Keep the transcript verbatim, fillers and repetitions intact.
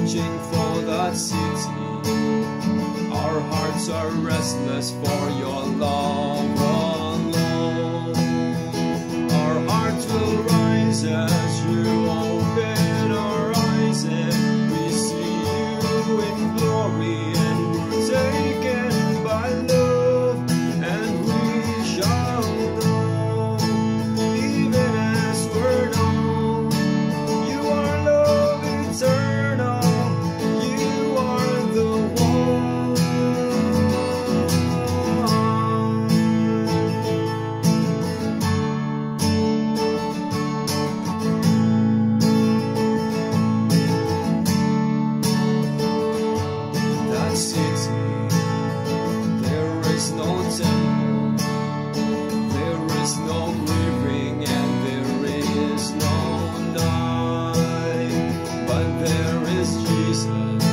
searching for that city. Our hearts are restless for your love alone. Our hearts will rise as you open our eyes, and we see you in glory, and we're taken by love, and we shall know, even as we're known. You are love eternal, you are the one. That city, there is no temple, there is no grieving, and there is no night, but there is Jesus.